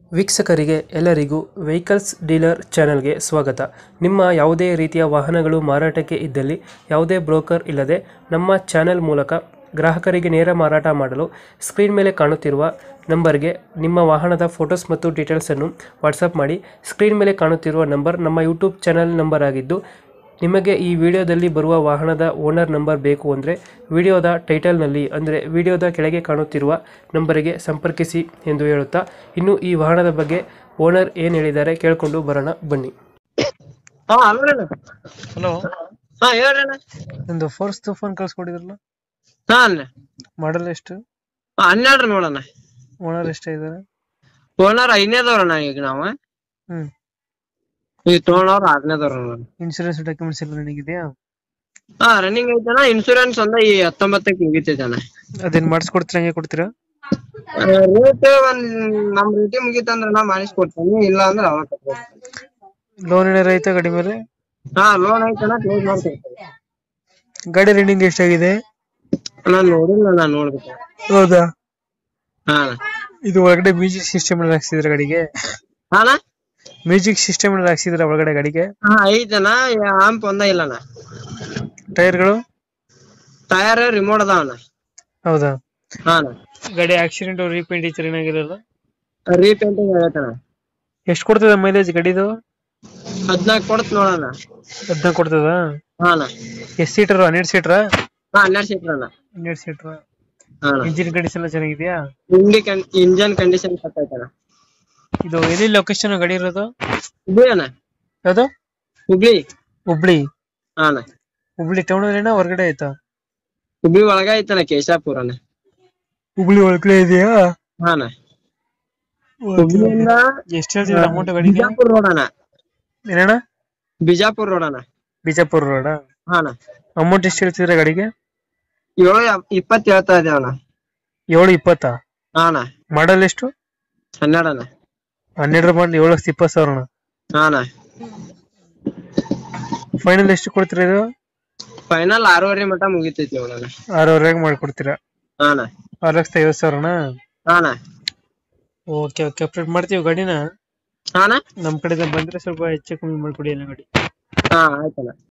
ವೀಕ್ಷಕರಿಗೆ ಎಲ್ಲರಿಗೂ vehicles dealer ಚಾನೆಲ್ಗೆ ಸ್ವಾಗತ. ನಿಮ್ಮ ಯಾವುದೇ ರೀತಿಯ ವಾಹನಗಳು ಮಾರಾಟಕ್ಕೆ ಇದ್ದಲ್ಲಿ ಯಾವುದೇ ಬ್ರೋಕರ್ ಇಲ್ಲದೆ ನಮ್ಮ ಚಾನೆಲ್ ಮೂಲಕ ಗ್ರಾಹಕರಿಗೆ ನೇರ ಮಾರಾಟ ಮಾಡಲು ಸ್ಕ್ರೀನ್ ಮೇಲೆ ಕಾಣುತ್ತಿರುವ ನಂಬರ್ಗೆ ನಿಮ್ಮ ವಾಹನದ ಫೋಟೋಸ್ ಮತ್ತು ಡೀಟೇಲ್ಸನ್ನು ವಾಟ್ಸಪ್ ಮಾಡಿ. ಸ್ಕ್ರೀನ್ ಮೇಲೆ ಕಾಣುತ್ತಿರುವ ನಂಬರ್ ನಮ್ಮ ಯೂಟ್ಯೂಬ್ ಚಾನೆಲ್ ನಂಬರ್ ಆಗಿದ್ದು, ನಿಮಗೆ ಈ ವಿಡಿಯೋದಲ್ಲಿ ಬರುವ ವಾಹನದ ಓನರ್ ನಂಬರ್ ಬೇಕು ಅಂದರೆ ವಿಡಿಯೋದ ಟೈಟಲ್ನಲ್ಲಿ ಅಂದರೆ ವಿಡಿಯೋದ ಕೆಳಗೆ ಕಾಣುತ್ತಿರುವ ನಂಬರಿಗೆ ಸಂಪರ್ಕಿಸಿ ಎಂದು ಹೇಳುತ್ತಾ, ಇನ್ನು ಈ ವಾಹನದ ಬಗ್ಗೆ ಓನರ್ ಏನು ಹೇಳಿದ್ದಾರೆ ಕೇಳಿಕೊಂಡು ಬರೋಣ ಬನ್ನಿ. ಹಲೋ, ಒಂದು ಫೋರ್ಸ್ ತೂಫಾನ್ ಕಳ್ಸ್ಕೊಟ್ಟಿದ್ರಲ್ಲ, ಮಾಡಲ್ ಎಷ್ಟು? 12 ನೋಡೋಣ. ಓನರ್ ಎಷ್ಟಾಗಿದ್ದಾರೆ? ಓನರ್ 5ನೇದವ್ರಣ್ಣ. ಈಗ ನಾವು ಈಗ ತೊಗೊಂಡವ್ರ 6ನೇದವ್ರ. ಇನ್ಶೂರೆನ್ಸ್ ಡಾಕ್ಯುಮೆಂಟ್ಸ್ ಎಲ್ಲ ರನ್ನಿಂಗ್ ಇದೆಯಾ? ರನ್ನಿಂಗ್ ಐತಣ್ಣ. ಇನ್ಶೂರೆನ್ಸ್ ಒಂದ ಈ 19ಕ್ಕೆ ಮುಗಿತೈತಣ್ಣ. ಅದೇನ್ ಮಾಡಿಸ್ಕೊಡ್ತೀರಾ, ಹಂಗೆ ಕೊಡ್ತೀರಾ? ರೇಟ್ ನಮ್ ರೇಟಿಗೆ ಮುಗಿತಂದ್ರ ನಾ ಮಾಡಿಸ್ಕೊಡ್ತೀನಿ, ಇಲ್ಲ ಅಂದ್ರೆ ಅವಾಗ ಕಟ್ಬೋದು. ಲೋನ್ ಏನಾರ ಐತಾ ಗಾಡಿ ಮೇಲೆ? ಲೋನ್ ಐತಣ್ಣ, ಕ್ಲೋಸ್ ಮಾಡ್ಕೊಡ್ತೀನಿ. ಗಾಡಿ ರನ್ನಿಂಗ್ ಎಷ್ಟಾಗಿದೆ? ನಾನ್ ನೋಡಿಲ್ಲ, ನಾನ್ ನೋಡ್ಬೇಕು. ಹೌದಾ? ಇದು ಒಳಗಡೆ ಮ್ಯೂಸಿಕ್ ಸಿಸ್ಟಮ್ ಎಲ್ಲ ಹಾಕ್ಸಿದ್ರ ಗಾಡಿಗೆ? ಮ್ಯೂಸಿಕ್ ಸಿಸ್ಟಮ್ ಎಲ್ಲ ಹಾಕ್ಸಿದ್ರ ಒಳಗಡೆ ಗಾಡಿಗೆ? ಐತಣ್ಣ. ಆಂಪ್ ಒಂದ ಇಲ್ಲಣ್ಣ. ಟೈರ್ಗಳು? ಟೈರ್ ರಿಮೋಟ್ ಅದಾವಣ್ಣ. ಹೌದಾ? ಗಾಡಿ ಆಕ್ಸಿಡೆಂಟ್ ರೀಪೇಂಟ್ ಈ ತರ ಏನಾಗಿರಲ್ಲ? ರೀಪೇಂಟಿಂಗ್ ಆಗೈತಣ್ಣ. ಎಷ್ಟು ಕೊಡ್ತದ ಮೈಲೇಜ್ ಗಾಡಿದು? 14 ಕೊಡ್ತ ನೋಡೋಣ. 14 ಕೊಡ್ತದ? ಎಷ್ಟು ಸೀಟರ್? 12 ಸೀಟರ್? 12 ಸೀಟರ್ ಅಣ್ಣ. 12 ಸೀಟರ್. ಇಂಜಿನ್ ಕಂಡೀಷನ್ ಎಲ್ಲ ಚೆನ್ನಾಗಿದೆಯಾ? ಇಂಜನ್ ಕಂಡೀಷನ್ ಸತ್ತೈತಣ್ಣ. ಇದು ಎಲ್ಲಿ ಲೊಕೇಶನ್ ಗಾಡಿ ಇರೋದು? ಹುಬ್ಳಿ ಅಣ್ಣ. ಯಾವ್ದು? ಹುಬ್ಳಿ. ಹುಬ್ಳಿ ಹುಬ್ಳಿ ಟೌನ್ ಅಲ್ಲೇನಾ ಹೊರಗಡೆ ಆಯ್ತಾ? ಹುಬ್ಳಿ ಒಳಗ ಐತಣ್ಣ, ಕೇಶಾಪುರ ಅಣ್ಣ. ಹುಬ್ಳಿ ಒಳಗಡೆ ಇದೆಯಾ? ಹುಬ್ಳಿಯಿಂದ ಎಷ್ಟು ಹೇಳ್ತಿದ್ರ ಅಮೌಂಟ್ ಗಾಡಿಗೆ? ಬಿಜಾಪುರ ರೋಡ್ ಅಣ್ಣ. ಏನಣ್ಣ? ಬಿಜಾಪುರ ರೋಡ್ ಅಣ್ಣ. ಬಿಜಾಪುರ ರೋಡ್. ಅಮೌಂಟ್ ಎಷ್ಟು ಹೇಳ್ತಿದ್ರ ಗಾಡಿಗೆ? 720 ಹೇಳ್ತಾ ಇದೇವಣ್ಣ. 720? ಮಾಡಲ್ ಎಷ್ಟು? 12 ಅಣ್ಣ. 12 ಮಾಡಿ 7,20,000 ಅಣ್ಣ. ಫೈನಲ್ ಎಷ್ಟು ಕೊಡ್ತೀರಾ ಇದು? ಫೈನಲ್ 6,500 ಮಟ ಮುಗಿತೈತಿ ನೋಡಣ್ಣ. 6,500 ಮಾಡ್ಕೊಡ್ತೀರಾ? 6,50,000 ಅಣ್ಣ. ಓಕೆ ಓಕೆ, ಅಪ್ಡೇಟ್ ಮಾಡ್ತೀವಿ ಗಾಡಿನ. ನಮ್ ಕಡೆ ಬಂದ್ರೆ ಸ್ವಲ್ಪ ಹೆಚ್ಚು ಕಮ್ಮಿ ಮಾಡ್ಕೊಡಿ ಎಲ್ಲ ಗಾಡಿ. ಆಯ್ತಣ್ಣ.